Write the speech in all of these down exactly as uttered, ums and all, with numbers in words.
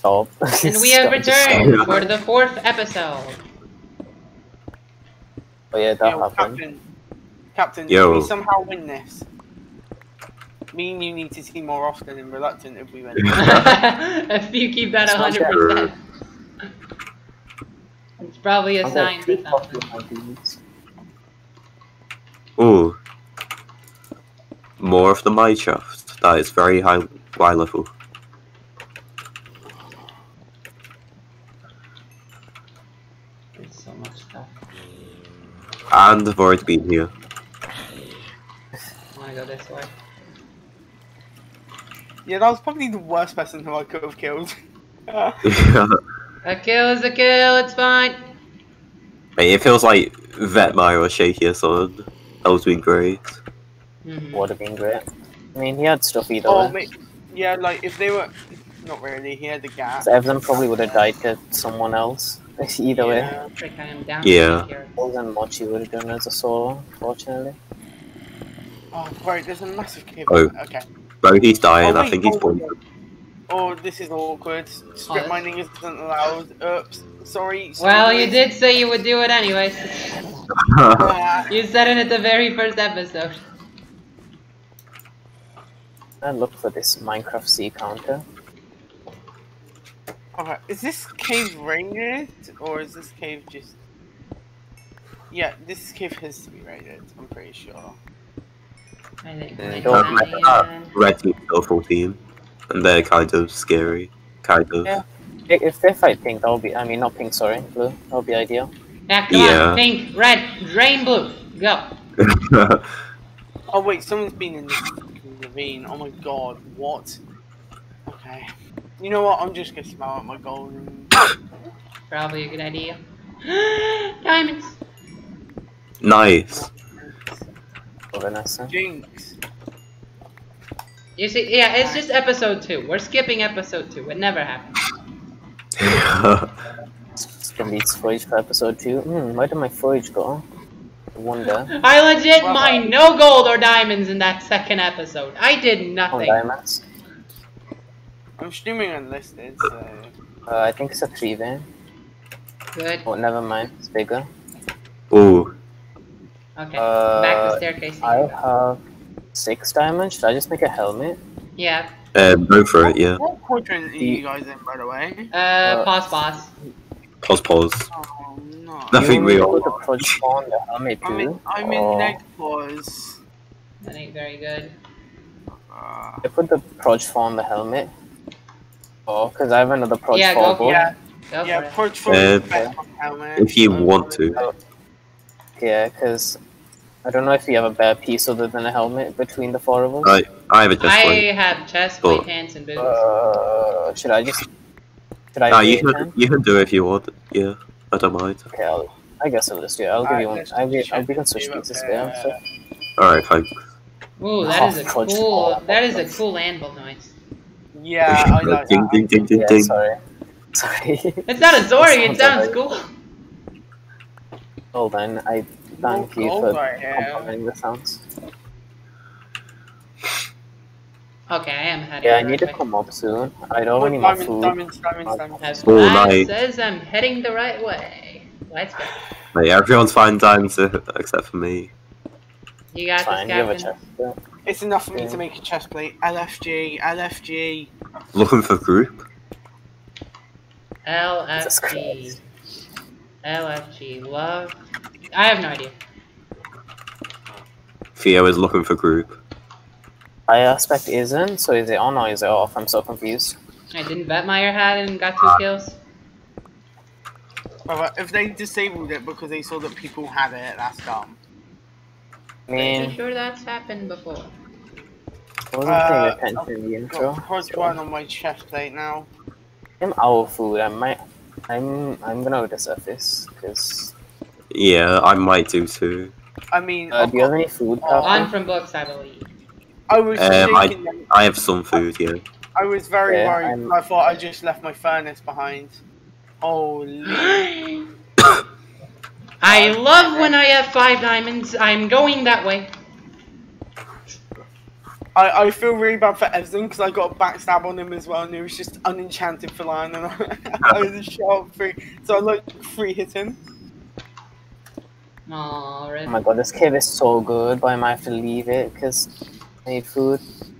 Stop. And we have returned for the fourth episode. Oh yeah, that Yo, happened. Captain, Captain, Yo. if we somehow win this, me and you need to see more often in Reluctant if we win. If you keep that a hundred percent. It's probably a I'm sign gonna for keep something. talking about these. Ooh. More of the Minecraft. That is very high, high level. There's so much stuff. And I've already been here. I wanna go this way. Yeah, that was probably the worst person who I could have killed. Yeah. A kill is a kill, it's fine. Mate, it feels like Vetmire or Shaky or something. That would be great. Mm-hmm. Would have been great. I mean, he had stuff either Oh, way. mate, yeah, like if they were, not really. He had the gas. So Evan probably would have died to someone else. Either way. Yeah. Trick, I am down Yeah. here. Wasn't much he would have done as a solo, fortunately. Oh, right, there's a massive cave. Oh. Okay. Bro, he's dying. Oh, I wait, think he's oh, pointed. Oh, this is awkward. Script Oh, mining isn't allowed. Oops. Sorry. sorry Well, you boys. did say you would do it anyways. Ah, You said it at the very first episode. I look for this Minecraft sea counter. Alright, is this cave raided? Or is this cave just... Yeah, this cave has to be raided, I'm pretty sure. I think. Mm, we're don't down Uh, here. Red team still team. And they're kind of scary. Kind of. Yeah. I- If they fight pink, that would be. I mean, not pink, sorry, blue. That would be ideal. Yeah, come Yeah. on, pink, red, drain blue, go. Oh wait, someone's been in this ravine. Oh my god, what? Okay. You know what, I'm just gonna smell out my gold. And... Probably a good idea. Diamonds. Nice. For Vanessa. Jinx. You see, yeah, it's just episode two. We're skipping episode two. It never happened. It's gonna be footage for episode two. Hmm, where did my footage go? I wonder. I legit Well, mined no gold or diamonds in that second episode. I did Oh, nothing. diamonds. I'm streaming unlisted, so... Uh, I think it's a three vein. Good. Oh, never mind. It's bigger. Ooh. Okay. Uh, Back to staircase. I have six diamonds. Should I just make a helmet? Yeah. Um, go for it, yeah. What quadrant are you guys in, by the way? Uh, Uh, pause, pause. Pause, pause. Oh no. I think You we need to all put the proj on the helmet I'm in, too. I'm or- in neg pause. That ain't very good. Uh, I put the proj on the helmet. Oh, because I have another proj Yeah, go for for yeah, Go yeah, for it. purge for Uh, the best helmet. If you I'm want sorry. to. Yeah, because I don't know if you have a better piece other than a helmet between the four of us. I, I have a chest I plate. have chest plate, Oh. pants, and boots. Uh, should I just? Should I? Nah, you wait can, then? you can do it if you want. Yeah, I don't mind. Okay, I'll, I guess I'll just do it. I'll give Alright, you one. let's I will. just I we can check switch you pieces up there. there. So. Alright, thanks. Ooh, that is a Oh, proj cool. form. That is a cool anvil noise. Yeah, I like ding, that. ding, ding, ding, Yeah, ding. sorry. Sorry. It's not a Zori. It Sounds sounds like- cool. Hold on. I thank No you gold for right here. complimenting the sounds. Okay, I am heading. Yeah, I the need to right way. come up soon. I don't Oh, have any more diamonds, food. diamonds, diamonds, diamonds. As Oh, Vlad nice. says, I'm heading the right way. Let's go. Mate, everyone's fine diamonds uh, except for me. You got Fine, this, you have a Captain. chest. Yeah. It's enough for me Yeah. to make a chest plate. L F G, L F G. Looking for group? L F Jesus G. Christ. L F G. Love. I have no idea. Theo is looking for group. I aspect isn't, so is it on or is it off? I'm so confused. I didn't Vetmeyer had and got two kills. Alright, if they disabled it because they saw that people had it, that's dumb. I Pretty mean, sure that's happened before. I wasn't Uh, paying attention in the intro. Got proj one on my chest plate now. I'm out of food. I might. I'm. I'm gonna go to surface because. Yeah, I might do too. I mean, Uh, I've do you have got- any food? Oh, On Captain? from books, I believe. I was Um, I- thinking that- I have some food, yeah. I was very Yeah, worried. I'm- I thought I just left my furnace behind. Holy. I love when I have five diamonds. I'm going that way. I, I feel really bad for Evan because I got a backstab on him as well, and he was just unenchanted for lying, and I, I was shot free, so I like free hit him. Aw, Red. Oh my god, this cave is so good, but I might have to leave it because I need food.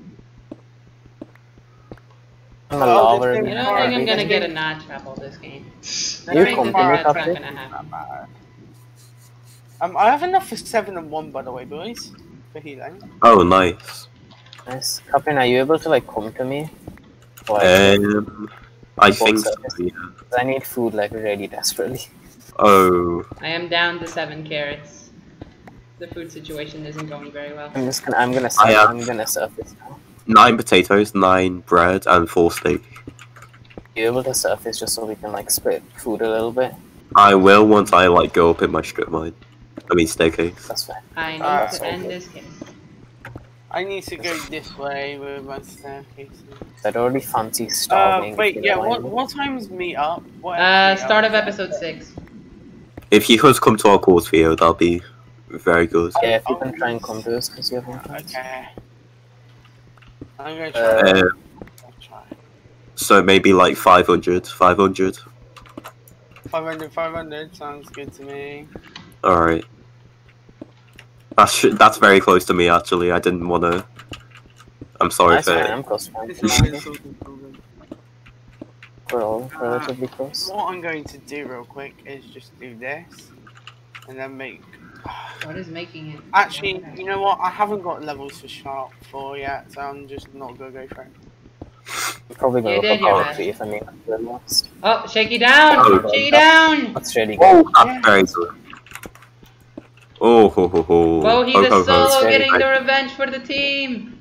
I'm a Oh, lava. this You thing- don't think I'm gonna This get a thing- notch apple this game? I You think come that to me, that's not Captain? gonna happen. Um, I have enough for seven and one, by the way, boys, for healing. Oh, nice. Nice. Captain, are you able to like come to me? Or I, Um, I think so, surface? yeah. I need food like really desperately. Oh, I am down to seven carrots. The food situation isn't going very well. I'm just gonna, I'm gonna, surf, I have- I'm gonna surface now. nine potatoes, nine bread, and four steak. You able to surface just so we can like split food a little bit? I will once I like go up in my strip mine. I mean staircase. That's fine. I need Ah, to so end good. this game. I need to go this way with my staircase. I'd already fancy Uh, starving. wait, if you yeah, know what, I mean. what time's meet up? What Uh, meet up? start of episode six. If you could come to our course video, that'll be very good. Yeah, if you Oh, can try and come to us because you have one. Okay. I'm gonna try. Uh, Uh, I'll try. so maybe like five hundred, five hundred. five hundred, five hundred sounds good to me. Alright. That's, that's very close to me actually, I didn't wanna... I'm sorry That's for fine, it. I'm close. I'm This close. is something, something. We're all relatively close. What I'm going to do real quick is just do this, and then make. What is making it? Actually, you know what? I haven't got levels for Sharp four yet, so I'm just not gonna go for it. We're probably You gonna did go your for best. three if I mean we're lost. Oh, shaky down! Oh, shaky down! That's really good. Oh, that's Yeah. very good. Oh, ho, ho, ho. Whoa, he's Ho, a ho, ho. solo Very getting good. the revenge for the team!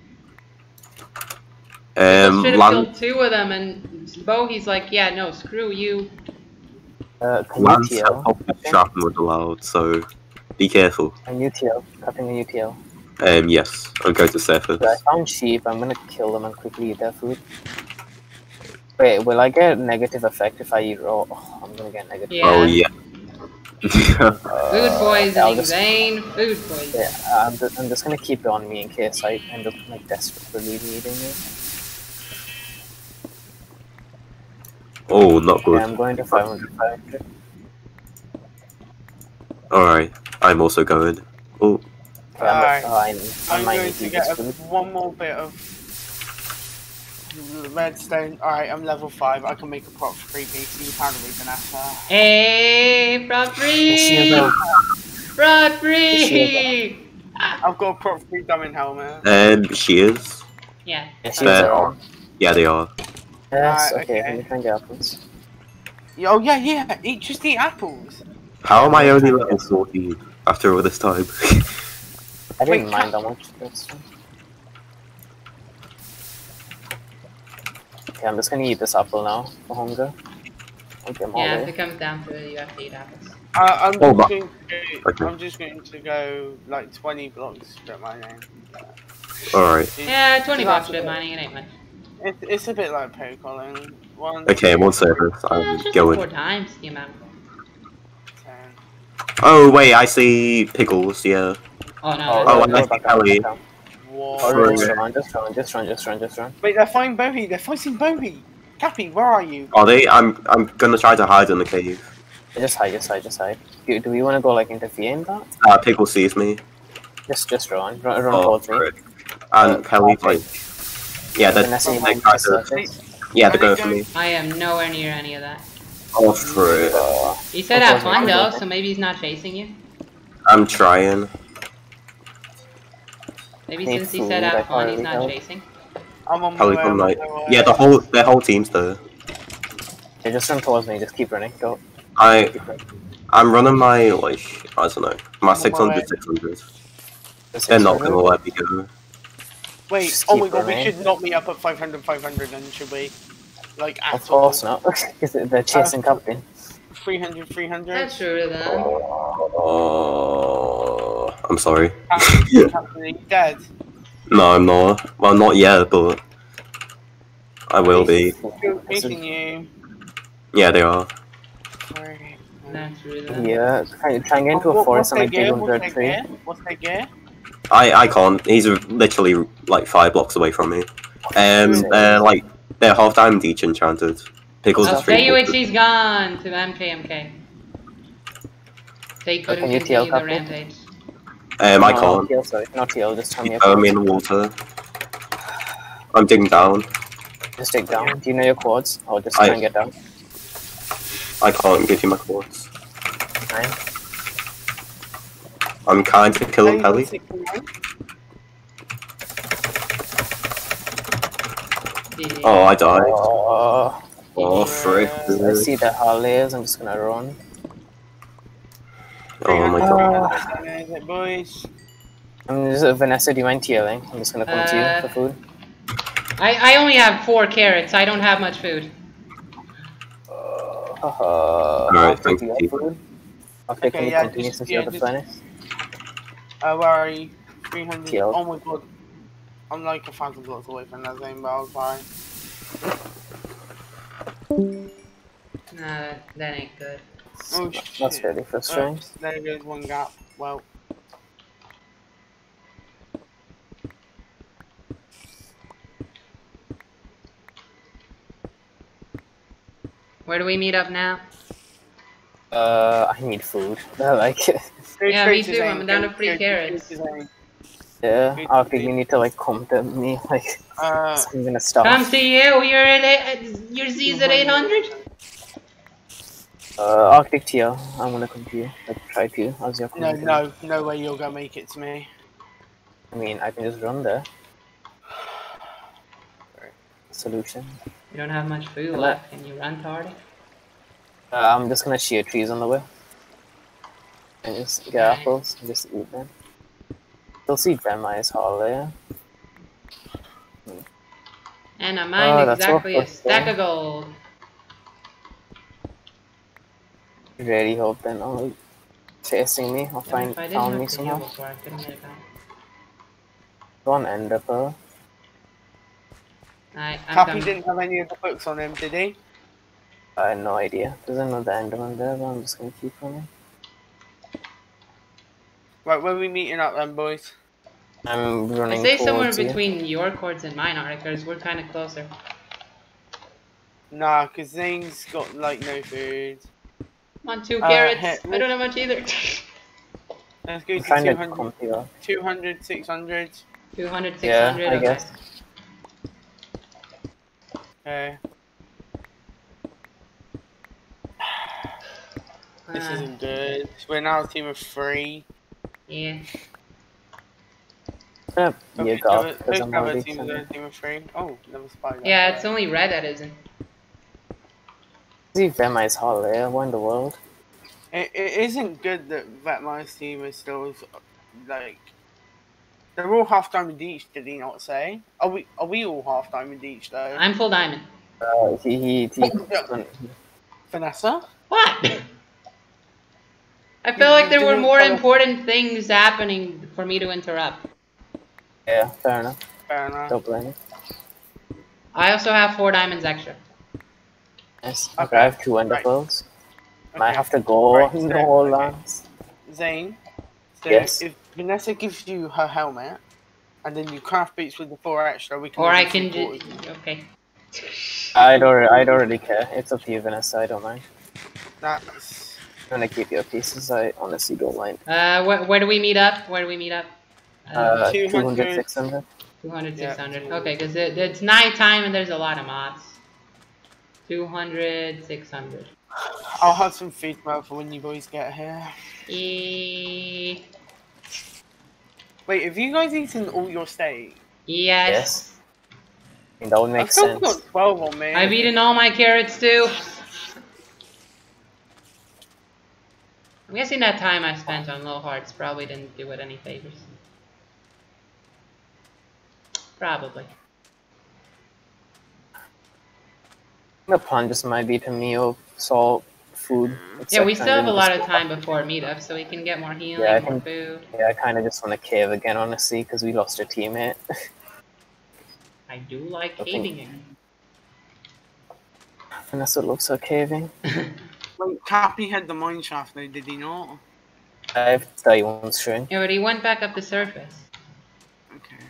Um, Should have land, killed two of them, and Bo, he's like, yeah, no, screw you. Uh, can you Lance T have L? helped trapping with allowed, so be careful. Can you T L? Cutting a U T L. Um, yes, I'm going to surface. I found sheep. I'm gonna kill them and quickly eat their food. Wait, will I get negative effect if I eat raw? Oh, I'm gonna get negative. Yeah. Oh, yeah. Uh, Food I'll poisoning, just- Zane. Food poisoning. Yeah, I'm just, I'm just gonna keep it on me in case I end up like desperately needing it. Oh, not Okay, good. I'm going to five hundred, five hundred. Alright, I'm also going. Oh, Okay, I'm, Alright. oh, I, I I'm might going need to to eat get this a, food. one more bit of redstone. Alright, I'm level five. I can make a prop for creepy. So you found a Vanessa. Hey, prop free! Prop free! I've got a prop free diamond helmet. um, she is. Yeah. Yeah, she's Fair. around. Yeah, they are. Yes, Right, okay, okay. let me find the apples. Oh yeah, yeah. Eat just eat apples. How am I only level fourteen after all this time? I didn't Wait, mind that much. That's fine. Okay, I'm just gonna eat this apple now for hunger. I'll get them all Yeah, if away. it comes down to it, you have to eat apples. Uh, I'm, Oh, just but- going to go, Okay. I'm just going to go like twenty blocks to my name. Alright. It's, Yeah, twenty That's bucks strip okay. mining, it ain't much. it's, it's a bit like pokeballing. One, Okay, I'm on surface. Yeah, I'm it's just like four going. times the amount. ten. Oh, wait, I see pickles, yeah. Oh, no. Oh, Oh, no, and no, I see back down, Ellie. back down. Whoa. Oh, Sorry. just run, just run, just run, just run, just run, just run. Wait, they're fighting Bowie. They're fighting Bowie. Cappy, where are you? Are they? I'm I'm gonna try to hide in the cave. Just hide, just hide, just hide. Do, do we want to go like interfere in that? Uh, Pickle sees me. Just, just run, run, run Oh, towards me. frick. And Kelly's like, yeah, they're, Vanessa, you they mind try to to, surface? yeah, Are they're they going for going- me. I am nowhere near any of that. Oh, frick. Uh, He said Okay, have fun okay, though, okay. so maybe he's not chasing you. I'm trying. Maybe Need since he food, said I have fun, can't he's really not help. chasing. I'm on my Kelly's way. on I'm like, on my way. yeah, the whole their whole team's there. okay, just run towards me, just keep running, go. I Keep running. I'm running my like I don't know my On my six way. hundred six hundred. Just They're not run. gonna let me go. Wait, Just oh keep my god, we running. should not meet up at five hundred, five hundred then, should we? Like, at Of course all. not, because they're chasing Captain. three hundred, three hundred. That's true to them. Oh, I'm sorry. Captain, Captain, are you dead? No, I'm not. Well, not yet, but I will be. Still chasing you. Yeah, they are. Sorry. That's true to them. Yeah, try, try and get into What- a forest what's and like their dig gear? under a What's tree. their gear? What's their gear? I I can't. He's literally like five blocks away from me. Um, they're like they're half diamond each enchanted. Pickles Oh, is three. U H C's gone to M K M K. They couldn't Can you continue T L the copy? rampage. Um, I No, can't. T L, sorry, not T L, just tell me your I'm in quads. the water. I'm digging down. Just dig down. Do you know your quads? Or just I- try and get down. I can't give you my quads. Nine. I'm kind of killing Ellie. Yeah. Oh, I died. Oh, Oh, frick. I see the Harleys, I'm just gonna run. Oh my god. Uh, boys. I'm just, uh, Vanessa, do you mind TLing? I'm just gonna come to Uh, you for food. I, I only have four carrots. I don't have much food. Uh, uh, Alright, I'll thank take you. your food. Okay, can Okay, you yeah, continue just- since yeah, you're the just- furnace? Uh, where are you? three hundred. Killed. Oh my god. I'm like a thousand blocks away from that thing, but I was fine. Nah, that ain't good. Oh That's shit. really frustrating. Oops, there goes one gap. Well, Uh, Where do we meet up now? Uh, I need food. I like it. go Yeah, straight me to too, Zane, I'm down go- to free go- go carrots. to Zane. Yeah, Good I think food. you need to like come to me, like, Uh, I'm gonna stop. Come see you. You're at eight, your Z's at eight hundred. Uh, Arctic T L, I'm gonna come to you. Like, try to, as you're no, coming to me. no, no way you're gonna make it to me. I mean, I can just run there. Solution. You don't have much food Hello. left. Can you run, Tardy? Uh, I'm just gonna shear trees on the way. And just get Okay. apples and just eat them. Still see Vemise Harley. And I mined Oh, that's exactly a awful. stack of gold. Really hope they're not chasing me or Yeah, find if I didn't found have me to heal somehow. before, I couldn't get it back. One ender pearl. Alright, I'm Happy coming. didn't have any of the books on him, did he? I had no idea. There's another enderman there, but I'm just gonna keep running. Right, when are we meeting up then, boys? I'm I running say somewhere towards you. between your chords and mine are, because we're kind of closer. Nah, because Zane's got, like, no food. Come on, two Uh, carrots. hey, I don't have much either. Let's go I'm to trying to two hundred, come to you. two hundred, six hundred. two hundred, six Yeah, hundred. I okay. guess. Okay. This Uh, isn't good. We're now a team of three. Yeah. Yeah, Okay, you got let's because I'm have a already team, a team of three. Oh, never spied. Yeah, it's only red that isn't. See Vemise Harley, what in the world? It, it isn't good that Vetmine's team is still, like... They're all half diamond each, did he not say? Are we Are we all half diamond each, though? I'm full diamond. Uh, he, he, he, Vanessa? What? I You- felt like you there were didn't more follow- important things happening for me to interrupt. yeah, fair enough. Fair enough. Don't blame me. I also have four diamonds extra. Yes. Okay, Okay, I have two ender right. pearls. I Okay. have to go. Right, so- no, okay. Lance. Zane, so Yes. if Vanessa gives you her helmet, and then you craft boots with the four extra, we can... Or live I in can three do. quarters. Okay. I don't. I don't really care. It's up to you, Vanessa. I don't mind. That's... I'm gonna keep your pieces. I honestly don't mind. Uh, where, where do we meet up? Where do we meet up? Uh, two two hundred. hundred, six hundred. two hundred, yeah, six hundred. two- Okay, because it, it's night time and there's a lot of mods. two hundred, six hundred. I'll have some food for when you boys get here. E- Wait, have you guys eaten all your steak? yes. Yes. I mean, that would make I've still sense. got twelve on me. I've eaten all my carrots too. I'm guessing that time I spent on low hearts probably didn't do it any favors. Probably. The plan just might be to meal, salt, food. Yeah, we et cetera, still have and a then lot just of go time back. before meetup, so we can get more healing, Yeah, I more think- food. Yeah, I kind of just want to cave again, honestly, because we lost a teammate. I do like I think- caving again. Vanessa looks so caving. Wait, Cappy had the mine shaft though, did he not? I have diamond string. Yeah, but he went back up the surface.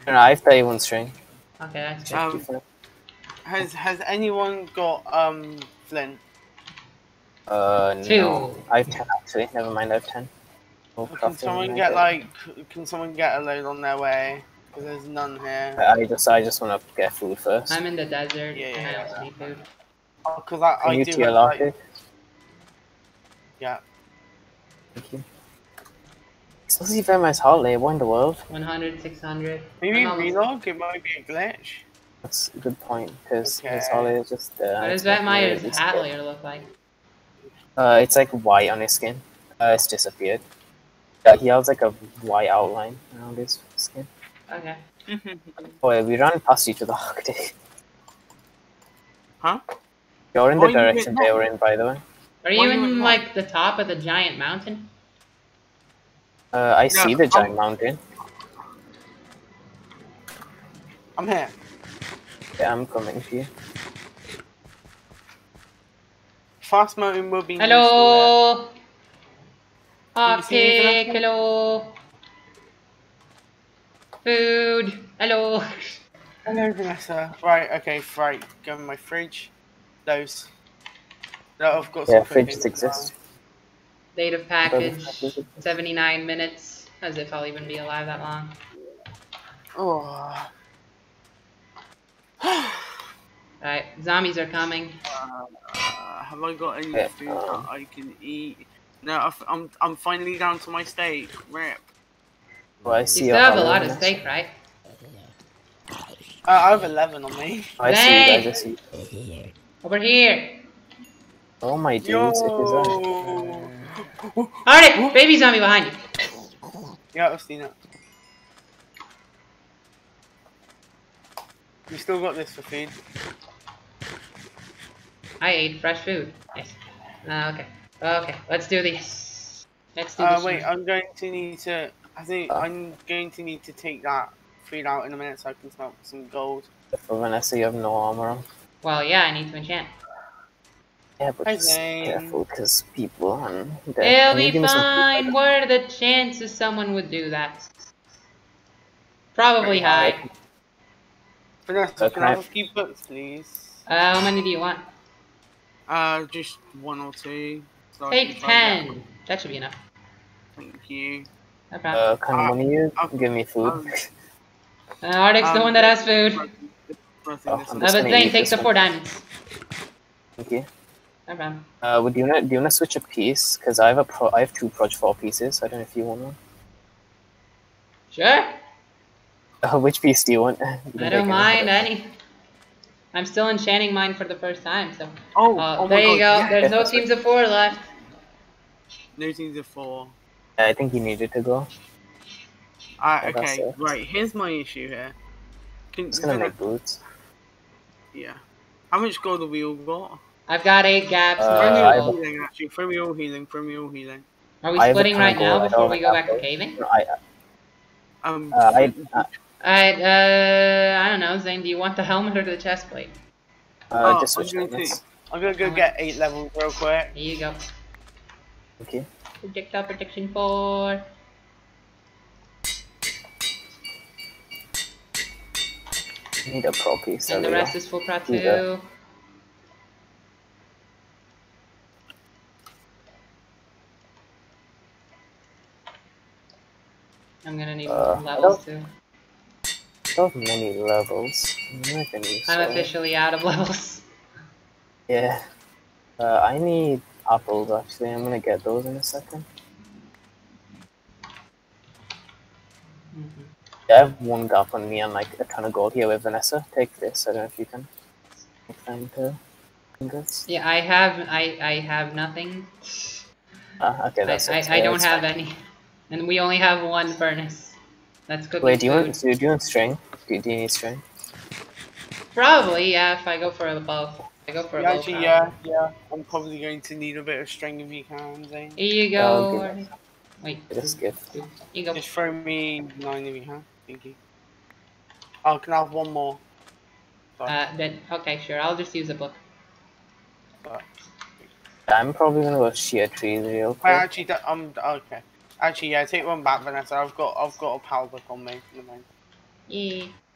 No, I have thirty-one string. Okay, that's good. Um, has has anyone got um flint? Uh, no. Two. I have ten actually. Never mind, I have ten. No Can crafting someone when I get it. like? Can someone get a load on their way? Because there's none here. I just, I just want to get food first. I'm in the desert, Yeah, and I yeah, also yeah. need food. Because I, Can I you do T L have off like. it? Yeah. Thank you. It's not even my holiday. What in the world? one hundred, six hundred. Maybe I'm almost- relog. It might be a glitch. That's a good point because Okay. his holiday is just. Uh, What does it's that making me Myers really hat scared. layer look like? Uh, it's like white on his skin. Uh, it's disappeared. Uh, he has like a white outline around his skin. Okay. Oh, yeah, we ran past each other. Arctic. Huh? You're in Oh, the you direction did they not. were in, by the way. Are you Why you in not? like the top of the giant mountain? Uh, I see the I'm- giant mountain. I'm here. Yeah, I'm coming to you. Fast mountain will be useful Hello! Can you see me, Arctic, Vanessa? hello! Food! Hello! there. Hello, Vanessa. Right, okay, right. Go in my fridge. Those. No, I've got Yeah, some cooking fridges as exist. Date of package, seventy-nine minutes. As if I'll even be alive that long. well. Oh. Alright, zombies are coming. Uh, have I got any Yeah, food um, that I can eat? No, I've- I'm I'm finally down to my steak. Rip. Oh, I You see still your have a holiday, lot of Vanessa. steak, right? Uh, I have eleven on me. I see you guys. I see. Over here! Oh my dudes, Yo. it is on. Arctic! Baby zombie behind you! Yeah, I've seen it. You still got this for food. I ate fresh food. Yes. Uh, okay. Okay, let's do this. Let's do Uh, this. wait, I'm going to need to. I think Ah. I'm going to need to take that food out in a minute so I can smelt some gold. For Vanessa, you have no armor on. Well, yeah, I need to enchant. Yeah, but Hi, just Zane. careful because people and they're- It'll can you be give me some food, by fine. the way? What are the chances someone would do that? Probably Very high. high. Vanessa, Uh, can can I I- have a few books, please? Uh, how many do you want? Uh, just one or two. So I Take can try and get- ten. That should be enough. Thank you. No problem. Uh, can Uh, one of you uh, give me food? um, Uh, Arctic's the um, one that has food. Pressing Oh, this I'm Uh, on- just but gonna Zane eat takes this the one. four diamonds. Thank you. No problem. Uh, would you wanna, do you wanna switch a piece? Because I have a pro, I have two Proj four pieces. I don't know if you want one. Sure. Uh, which piece do you want? You can I take don't mind any. any. I'm still enchanting mine for the first time, so. Oh, Uh, oh there my you God, go. yeah. There's no teams of four left. No teams of four. I think you needed to go. Uh, Oh, that's okay, it. right. Here's my issue here. Can, I'm just gonna can I- make boots. yeah. How much gold have we all got? I've got eight gaps. Uh, Throw me I all have- healing, actually. Throw me all healing. Throw me all healing. Are we I have a splitting ton of right now gold. I before don't we go have back to gold. caving? No, I, Um. uh, I, uh, Alright, uh, I don't know, Zane, do you want the helmet or the chest plate? uh, Oh, just switch I'm going helmets. to- I'm gonna go get eight levels real quick. Here you go. Okay. Projectile protection four. I need a pro piece. And the there we rest go. is full pro Here you two. I'm gonna need Uh, levels too. I don't have many levels. I'm not gonna use I'm so- officially out of levels. Yeah. Uh, I need apples actually. I'm gonna get those in a second. Mhm. Yeah, I have one gap on me and like a ton of gold here with Vanessa. Take this. I don't know if you can take time to fingers. Yeah, I have I I have nothing. Ah, okay, I, that's I, it. I Yeah, don't it's have fine. any. And we only have one furnace. That's cooking Wait, do you food. want do you, do you want string? Do you, do you need string? Probably, yeah, if I go for a bow. I go for a Yeah, bow. actually, probably. yeah, yeah. I'm probably going to need a bit of string if you can, Zane. Here you I'll go. give Arnie. Wait. Just gift. Here you go. Just throw me nine if you can. Thank you. Oh, can I have one more? Sorry. Uh, then, okay, sure. I'll just use a book. Sorry. I'm probably gonna go shear trees real Wait, quick. actually, that- um, okay. Actually, yeah, take one back, Vanessa. I've got, I've got a power book on me. Never mind. Yeah.